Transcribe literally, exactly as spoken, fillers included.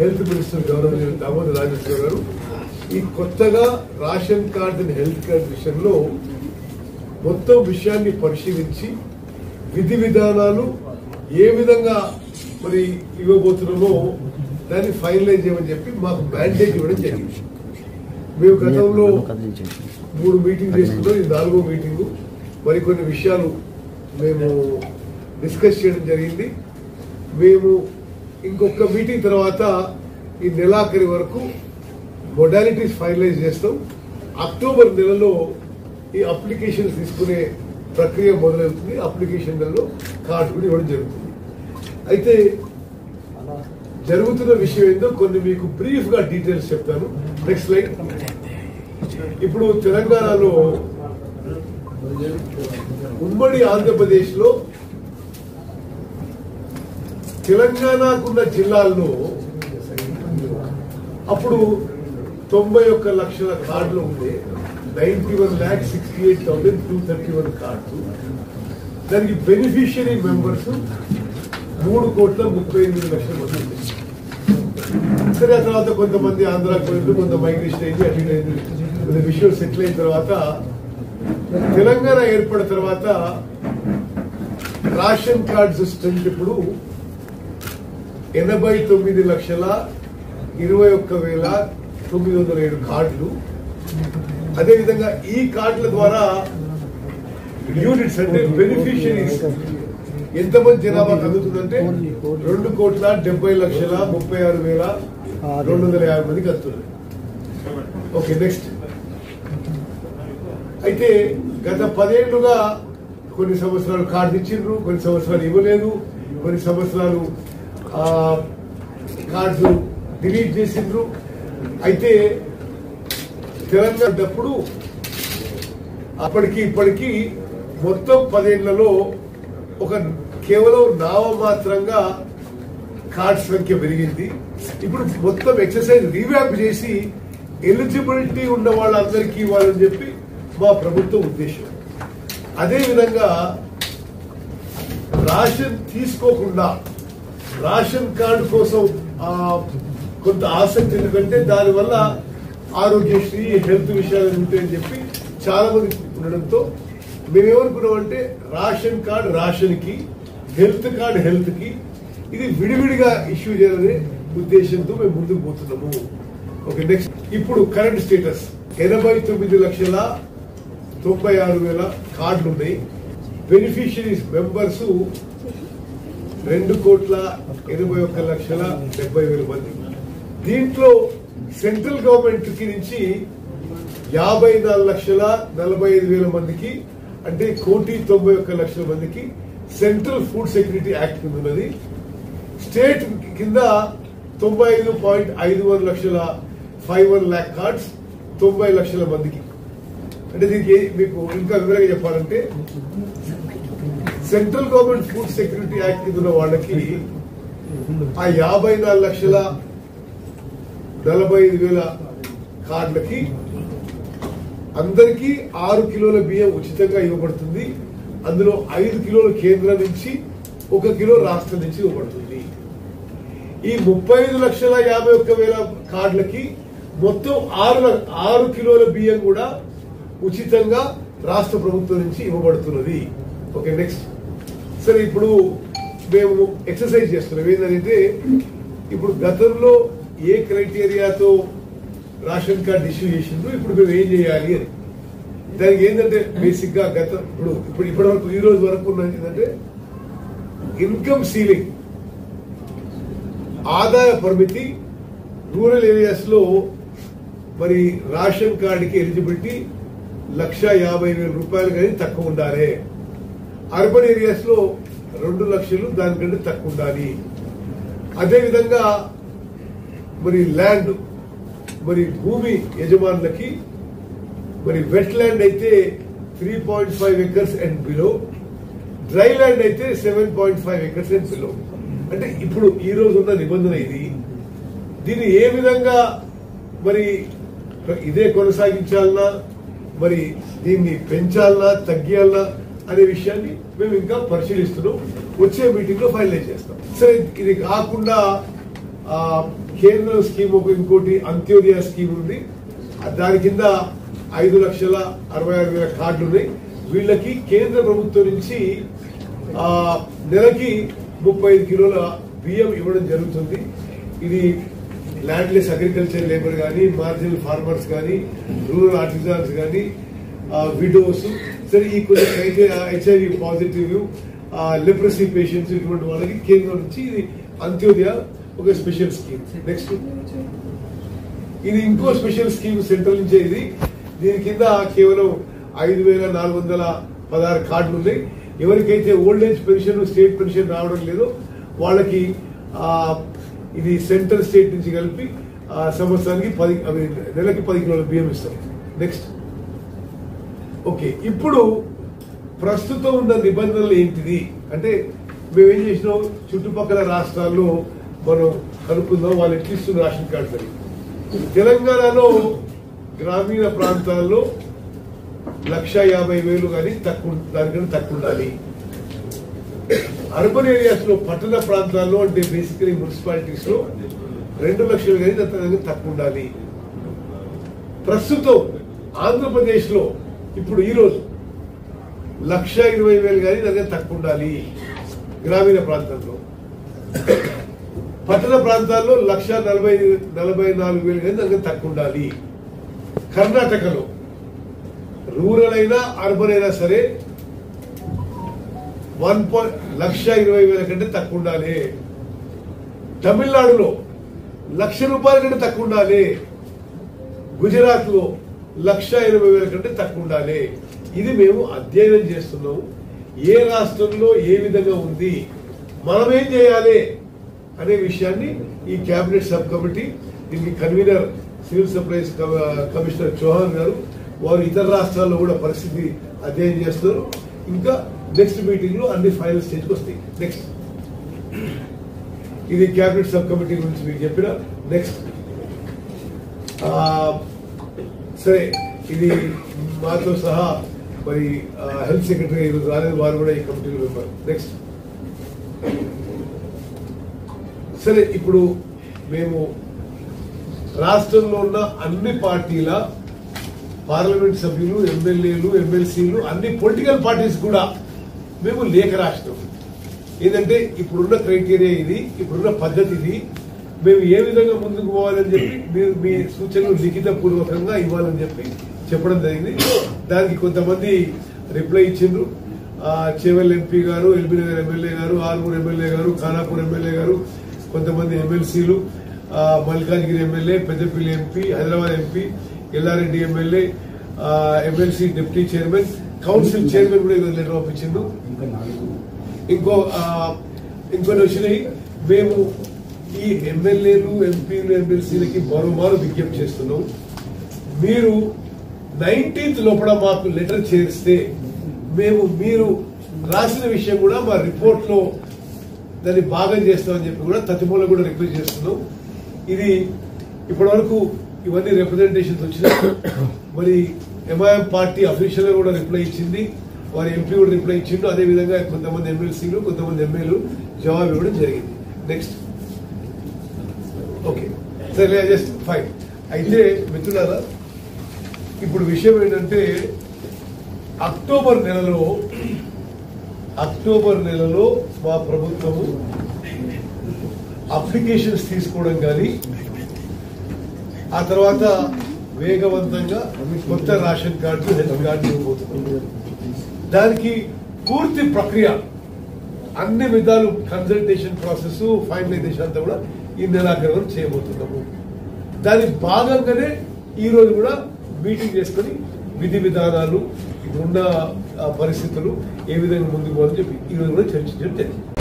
Health minister గౌరవనీయులు దామోదర్ రాజేశ్వర గారు ఈ కొత్తగా ration card and health card విషయంలో మొత్తం విషయాన్ని పరిశీలించి విధి విధానాలు ఏ విధంగా మరి ఇవ్వబోతున్నామో దాన్ని ఫైనలైజ్ చేయమని చెప్పి మాకు మ్యాండేట్ ఇవ్వడం జరిగింది. మేము గతంలో మూడు మీటింగ్ చేసుకున్నాం, ఇది నాలుగో మీటింగు. మరికొన్ని విషయాలు మేము డిస్కస్ చేయడం జరిగింది. మేము ఇంకొక మీటింగ్ తర్వాత ఈ నెలాఖరి వరకు మొడాలిటీస్ ఫైనలైజ్ చేస్తాం. అక్టోబర్ నెలలో ఈ అప్లికేషన్స్ తీసుకునే ప్రక్రియ మొదలవుతుంది. అప్లికేషన్ నెలలో కార్డు కూడా ఇవ్వడం జరుగుతుంది. అయితే జరుగుతున్న విషయం ఏందో కొన్ని మీకు బ్రీఫ్ గా డీటెయిల్స్ చెప్తాను. Next slide. ఇప్పుడు తెలంగాణలో ఉమ్మడి ఆంధ్రప్రదేశ్ లో తెలంగాణకున్న జిల్లాల్లో అప్పుడు తొంభై ఒక్క లక్షల కార్డులు ఉండే ninety one lakh sixty eight thousand two thirty one card. దానికి బెనిఫిషియరీ మెంబర్స్ మూడు కోట్ల ముప్పై ఎనిమిది లక్షల మంది ఉంది. సరే, ఆ తర్వాత కొంతమంది ఆంధ్రాకి పోయింది, కొంత మైగ్రేషన్ అయింది, అటు అయింది. కొన్ని విషయాలు సెటిల్ అయిన తర్వాత తెలంగాణ ఏర్పడిన తర్వాత రేషన్ కార్డ్స్ స్ట్రెంత్ ఇప్పుడు ఎనభై తొమ్మిది లక్షల ఇరవై ఒక్క వేల తొమ్మిది వందల ఏడు కార్డులు. అదేవిధంగా ఈ కార్డుల ద్వారా యూనిట్స్ అంటే బెనిఫిషియరీస్ ఎంతమంది జనాభా అందుతుందంటే రెండు కోట్ల డెబ్బై లక్షల ముప్పై ఆరు వేల రెండు వందల యాభై మందికి అందుతుంది. Okay, next. అయితే గత పదేళ్లుగా కొన్ని సంవత్సరాలు కార్డు ఇచ్చిండ్రు, కొన్ని సంవత్సరాలు ఇవ్వలేదు, కొన్ని సంవత్సరాలు కార్డ్స్ డిలీట్ చేసిండ్రు. అయితే తెలంగాణప్పుడు అప్పటికి ఇప్పటికీ మొత్తం పదేళ్లలో ఒక కేవలం నామమాత్రంగా కార్డ్స్ సంఖ్య పెరిగింది. ఇప్పుడు మొత్తం ఎక్సర్సైజ్ రీవ్యాప్ చేసి ఎలిజిబిలిటీ ఉన్న వాళ్ళందరికీ ఇవ్వాలని చెప్పి మా ప్రభుత్వ ఉద్దేశం. అదేవిధంగా రేషన్ తీసుకోకుండా రేషన్ కార్డు కోసం కొంత ఆసక్తి, ఎందుకంటే దానివల్ల ఆరోగ్యశ్రీ హెల్త్ విషయాలు ఉంటాయని చెప్పి చాలా మంది ఉండడంతో మేమేమనుకున్నామంటే రేషన్ కార్డు రేషన్ కి, హెల్త్ కార్డు హెల్త్ కి, ఇది విడివిడిగా ఇష్యూ చేయాలనే ఉద్దేశంతో మేము ముందుకు పోతున్నాము. Okay, next. ఇప్పుడు కరెంట్ స్టేటస్ ఎనభై తొమ్మిది లక్షల తొంభై ఆరు వేల కార్డులు ఉన్నాయి. బెనిఫిషియరీస్ మెంబర్స్ రెండు కోట్ల ఎనభై ఒక్క లక్షల డెబ్బై వేల మంది. దీంట్లో సెంట్రల్ గవర్నమెంట్ కి నుంచి యాభై నాలుగు లక్షల నలభై ఐదు వేల మందికి, అంటే కోటి తొంభై ఒక్క లక్షల మందికి సెంట్రల్ ఫుడ్ సెక్యూరిటీ యాక్ట్ కింద ఉన్నది. స్టేట్ కింద తొంభై ఐదు పాయింట్ ఐదు వన్ లక్షల ఫైవ్ వన్ ల్యాక్ కార్డ్స్ తొంభై లక్షల మందికి. అంటే దీనికి మీకు ఇంకా వివరంగా చెప్పాలంటే central government food security act కింద ఉన్న వాళ్ళకి ఆ యాభై నాలుగు లక్షల నలభై ఐదు వేల కార్డులకి అందరికీ ఆరు కిలోల బియ్యం ఉచితంగా ఇవ్వబడుతుంది. అందులో ఐదు కిలోల కేంద్రం నుంచి ఒక కిలో రాష్ట్రం నుంచి ఇవ్వబడుతుంది. ఈ ముప్పై ఐదు లక్షల యాభై ఒక్క వేల కార్డులకి మొత్తం ఆరు ఆరు కిలోల బియ్యం కూడా ఉచితంగా రాష్ట్ర ప్రభుత్వం నుంచి ఇవ్వబడుతున్నది. Okay, next. సరే, ఇప్పుడు మేము ఎక్సర్సైజ్ చేస్తున్నాం ఏంటంటే ఇప్పుడు గతంలో ఏ క్రైటీరియాతో రేషన్ కార్డు ఇష్యూ చేసిండ్రు, ఇప్పుడు మేము ఏం చేయాలి అని. దానికి ఏంటంటే బేసిక్ గా గత ఇప్పుడు ఇప్పుడు ఇప్పటి వరకు ఈ రోజు వరకు ఉన్నది ఏంటంటే ఇన్కమ్ సీలింగ్, ఆదాయ పరిమితి. రూరల్ ఏరియాస్ లో మరి రేషన్ కార్డుకి ఎలిజిబిలిటీ లక్ష యాభై వేల రూపాయలు కానీ తక్కువ ఉండాలి. అర్బన్ ఏరియాస్ లో రెండు లక్షలు దానికంటే తక్కువ ఉండాలి. అదేవిధంగా మరి ల్యాండ్, మరి భూమి యజమానులకి మరి వెట్ ల్యాండ్ అయితే three point five acres and below, dry land అయితే seven point five acres and below. అంటే ఇప్పుడు ఈ రోజు ఉన్న నిబంధన ఇది. దీన్ని ఏ విధంగా మరి ఇదే కొనసాగించాలన్నా, మరి దీన్ని పెంచాలన్నా తగ్గియాలన్నా అనే విషయాన్ని మేము ఇంకా పరిశీలిస్తున్నాం. వచ్చే మీటింగ్ లో ఫైనలైజ్ చేస్తాం. సరే, ఇది కాకుండా కేంద్ర స్కీమ్ ఒక ఇంకోటి అంత్యోదయ స్కీమ్ ఉంది. దాని కింద ఐదు లక్షల అరవై ఆరు వేల కార్డులు ఉన్నాయి. వీళ్ళకి కేంద్ర ప్రభుత్వం నుంచి ఆ నెలకి ముప్పై ఐదు కిలోల బియ్యం ఇవ్వడం జరుగుతుంది. ఇది ల్యాండ్లెస్ అగ్రికల్చర్ లేబర్ కానీ, మార్జినల్ ఫార్మర్స్ కానీ, రూరల్ ఆర్టిజాన్స్ కానీ, విడోస్, సరే ఈ కొన్ని హెచ్ఐవి పాజిటివ్, లెప్రసీ పేషెంట్స్ ఇటువంటి వాళ్ళకి కేంద్రం నుంచి ఇది అంత్యోదయ ఒక స్పెషల్ స్కీమ్. నెక్స్ట్ ఇది ఇంకో స్పెషల్ స్కీమ్ సెంట్రల్ నుంచే. ఇది దీని కింద కేవలం ఐదు వేల నాలుగు వందల పదహారు కార్డులు ఉన్నాయి. ఎవరికైతే old age pension, state pension రావడం లేదో వాళ్ళకి ఇది సెంట్రల్ స్టేట్ నుంచి కలిపి సంవత్సరానికి పది నెలకి పది కిలోల బియ్యం ఇస్తాం. నెక్స్ట్ ఓకే, ఇప్పుడు ప్రస్తుతం ఉన్న నిబంధనలు ఏంటిది అంటే మేమేం చేసినాం, చుట్టుపక్కల రాష్ట్రాల్లో మనం కనుక్కుందాం వాళ్ళు ఎట్లా ఇస్తున్న రేషన్ కార్డు అని. తెలంగాణలో గ్రామీణ ప్రాంతాల్లో లక్ష యాభై వేలు కానీ తక్కువ, దానికన్నా తక్కువ ఉండాలి. అర్బన్ ఏరియాస్ లో, పట్టణ ప్రాంతాల్లో అంటే బేసికలీ మున్సిపాలిటీస్ లో రెండు లక్షలు కానీ దాని తక్కువ ఉండాలి. ప్రస్తుతం ఆంధ్రప్రదేశ్ లో ఇప్పుడు ఈ రోజు లక్ష ఇరవై వేలు కానీ దాని తక్కువ ఉండాలి గ్రామీణ ప్రాంతాల్లో. పట్టణ ప్రాంతాల్లో లక్ష నలభై నలభై నాలుగు వేలు కానీ దాని తక్కువ ఉండాలి. కర్ణాటకలో రూరల్ అయినా అర్బన్ అయినా సరే వన్ పాయింట్ లక్ష ఇరవై వేల కంటే తక్కువ ఉండాలి. తమిళనాడులో లక్ష రూపాయల కంటే తక్కువ ఉండాలి. గుజరాత్ లో లక్ష ఇరవై వేల కంటే తక్కువ ఉండాలి. ఇది మేము అధ్యయనం చేస్తున్నాము. ఏ రాష్ట్రంలో ఏ విధంగా ఉంది, మనం ఏం చేయాలి అనే విషయాన్ని ఈ కేబినెట్ సబ్ కమిటీ, దీనికి convenor civil supplies commissioner Chauhan గారు, వారు ఇతర రాష్ట్రాల్లో కూడా పరిస్థితి అధ్యయనం చేస్తున్నారు. ఇంకా నెక్స్ట్ మీటింగ్ లో అన్ని ఫైనల్ స్టేజ్కి వస్తాయి. నెక్స్ట్ ఇది కేబినెట్ సబ్ కమిటీ గురించి మీకు చెప్పిన. నెక్స్ట్ సరే, ఇది మాతో సహా మరి హెల్త్ సెక్రటరీ ఈరోజు రాలేదు, వారు కూడా ఈ కమిటీలో మెంబర్. నెక్స్ట్ సరే, ఇప్పుడు మేము రాష్ట్రంలో ఉన్న అన్ని పార్టీల పార్లమెంట్ సభ్యులు, ఎమ్మెల్యేలు, ఎమ్మెల్సీలు, అన్ని పొలిటికల్ పార్టీస్ కూడా మేము లేఖ రాసినాం. ఏంటంటే ఇప్పుడున్న క్రైటీరియా ఇది, ఇప్పుడున్న పద్ధతి ఇది, మేము ఏ విధంగా ముందుకు పోవాలని చెప్పి మీరు మీ సూచనలు లిఖిత పూర్వకంగా ఇవ్వాలని చెప్పి చెప్పడం జరిగింది. దానికి కొంతమంది రిప్లై ఇచ్చిండ్రు. చేవెల్ ఎంపీ గారు, ఎల్బీ నగర్ ఎమ్మెల్యే గారు, ఆర్మూర్ ఎమ్మెల్యే గారు, ఖానాపూర్ ఎమ్మెల్యే గారు, కొంతమంది ఎమ్మెల్సీలు, Malkajgiri MLA, Peddapalli MP, Hyderabad MP, Yellareddy MLA, MLC deputy chairman, council chairman కూడా ఈరోజు లెటర్ పంపించిండు. ఇంకో ఇంకొన్ని వచ్చినాయి. మేము ఈ ఎమ్మెల్యేలు, ఎంపీలు, ఎమ్మెల్సీలకి మరోమారు విజ్ఞప్తి చేస్తున్నాం. మీరు నైన్టీన్త్ లోపల మాకు లెటర్ చేరిస్తే మేము మీరు రాసిన విషయం కూడా మా రిపోర్ట్ లో దాన్ని భాగం చేస్తామని చెప్పి కూడా తతిమూల కూడా రిక్వెస్ట్ చేస్తున్నాం. ఇది ఇప్పటి వరకు ఇవన్నీ రిప్రజెంటేషన్స్ వచ్చినాయి. మరి ఎంఐఎం పార్టీ అఫీషియల్ గా కూడా రిప్లై ఇచ్చింది, వారి ఎంపీ కూడా రిప్లై ఇచ్చిండు. అదేవిధంగా కొంతమంది ఎమ్మెల్సీలు, కొంతమంది ఎమ్మెల్యేలు జవాబు ఇవ్వడం జరిగింది. నెక్స్ట్ ఓకే, సరే, జస్ట్ ఫైన్. అయితే మిత్రులారా, ఇప్పుడు విషయం ఏంటంటే అక్టోబర్ నెలలో అక్టోబర్ నెలలో మా ప్రభుత్వము అప్లికేషన్స్ తీసుకోవడం కానీ, ఆ తర్వాత వేగవంతంగా కొత్త రేషన్ కార్డు, హెల్త్ కార్డు ఇవ్వబోతున్నాం. దానికి పూర్తి ప్రక్రియ, అన్ని విధాలు కన్సల్టేషన్ ప్రాసెస్, ఫైనలైజేషన్ అంతా కూడా ఈ నెలాఖరు చేయబోతున్నాము. దాని భాగంగానే ఈ రోజు కూడా మీటింగ్ చేసుకుని విధి విధానాలు, ఇప్పుడున్న పరిస్థితులు ఏ విధంగా ముందుకు పోవాలని చెప్పి ఈ రోజు కూడా చర్చించడం జరిగింది.